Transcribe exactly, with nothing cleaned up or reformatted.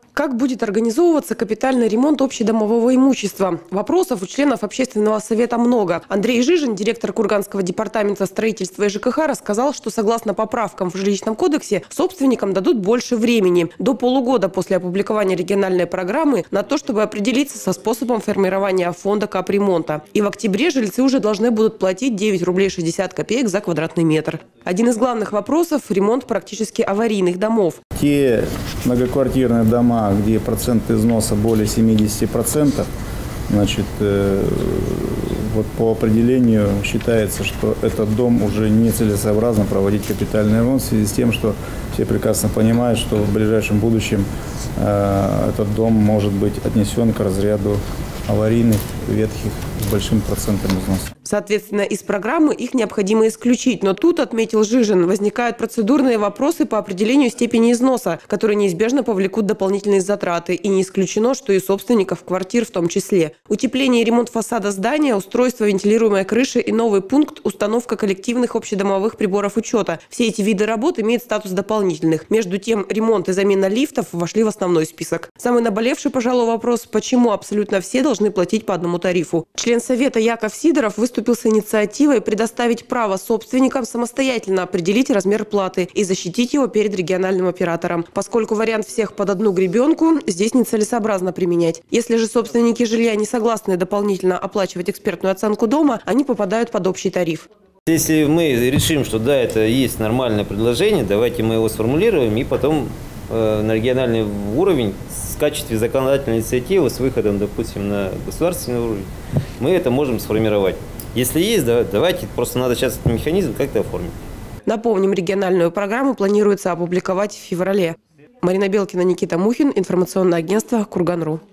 Как будет организовываться капитальный ремонт общедомового имущества? Вопросов у членов общественного совета много. Андрей Жижин, директор Курганского департамента строительства и ЖКХ, рассказал, что согласно поправкам в жилищном кодексе собственникам дадут больше времени, до полугода после опубликования региональной программы, на то, чтобы определиться со способом формирования фонда капремонта. И в октябре жильцы уже должны будут платить девять рублей шестьдесят копеек за квадратный метр. Один из главных вопросов – ремонт практически аварийных домов. Те многоквартирные дома, где процент износа более семидесяти процентов, значит, э, вот по определению считается, что этот дом уже нецелесообразно проводить капитальный ремонт в связи с тем, что все прекрасно понимают, что в ближайшем будущем э, этот дом может быть отнесен к разряду аварийных, ветхих, с большим процентом износа. Соответственно, из программы их необходимо исключить. Но тут, отметил Жижин, возникают процедурные вопросы по определению степени износа, которые неизбежно повлекут дополнительные затраты. И не исключено, что и собственников квартир в том числе. Утепление и ремонт фасада здания, устройство вентилируемой крыши и новый пункт – установка коллективных общедомовых приборов учета. Все эти виды работ имеют статус дополнительных. Между тем, ремонт и замена лифтов вошли в основной список. Самый наболевший, пожалуй, вопрос – почему абсолютно все должны платить по одному тарифу? Член совета Яков Сидоров выступил с инициативой предоставить право собственникам самостоятельно определить размер платы и защитить его перед региональным оператором, поскольку вариант всех под одну гребенку здесь нецелесообразно применять. Если же собственники жилья не согласны дополнительно оплачивать экспертную оценку дома, они попадают под общий тариф. Если мы решим, что да, это есть нормальное предложение, давайте мы его сформулируем и потом э, на региональный уровень в качестве законодательной инициативы с выходом, допустим, на государственный уровень, мы это можем сформировать. Если есть, давайте, просто надо сейчас этот механизм как-то оформить. Напомним, региональную программу планируется опубликовать в феврале. Марина Белкина, Никита Мухин, информационное агентство Курган точка ру.